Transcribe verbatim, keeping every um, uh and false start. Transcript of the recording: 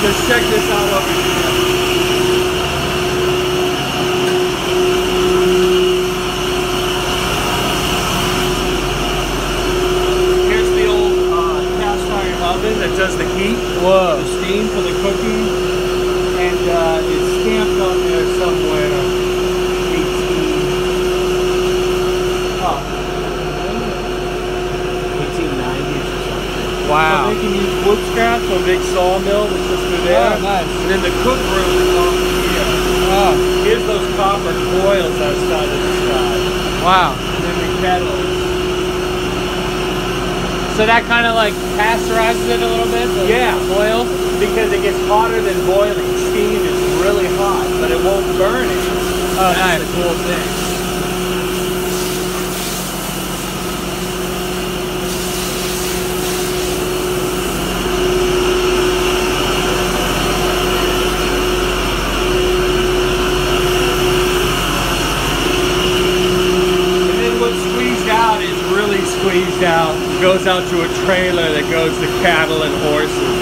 Let's check this out over here. Here's the old uh, cast iron oven that does the heat, Whoa. the steam for the cooking, and uh, it's stamped on there somewhere. eighteen. Oh. eighteen nineties or something. Wow. So they can use wood scraps or a big sawmill that's just through there. Oh, nice. And then the cook room is over here. Oh, Here's those copper coils outside of the sky. wow. And then the kettles. So that kind of like pasteurizes it a little bit? The Yeah. oil? Because it gets hotter than boiling. Steam is really hot, but it won't burn it. Oh, That's nice. the cool thing. And then what's squeezed out is really squeezed out. Goes out to a trailer that goes to cattle and horses.